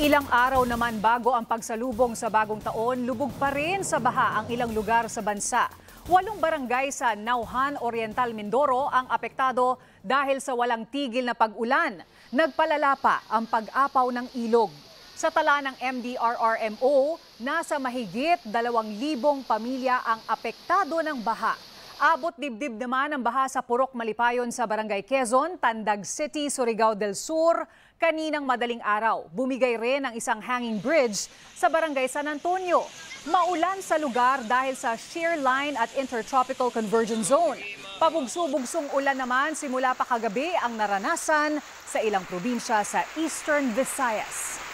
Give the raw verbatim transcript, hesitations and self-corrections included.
Ilang araw naman bago ang pagsalubong sa bagong taon, lubog pa rin sa baha ang ilang lugar sa bansa. Walong barangay sa Nauhan, Oriental, Mindoro ang apektado dahil sa walang tigil na pag-ulan. Nagpalala pa ang pag-apaw ng ilog. Sa tala ng M D R R M O, nasa mahigit dalawang libong pamilya ang apektado ng baha. Abot dibdib naman ang baha sa Purok Malipayon sa Barangay Quezon, Tandag City, Surigao del Sur, kaninang madaling araw. Bumigay rin ang isang hanging bridge sa Barangay San Antonio. Maulan sa lugar dahil sa shear line at intertropical convergence zone. Pabugso-bugsong ulan naman simula pa kagabi ang naranasan sa ilang probinsya sa Eastern Visayas.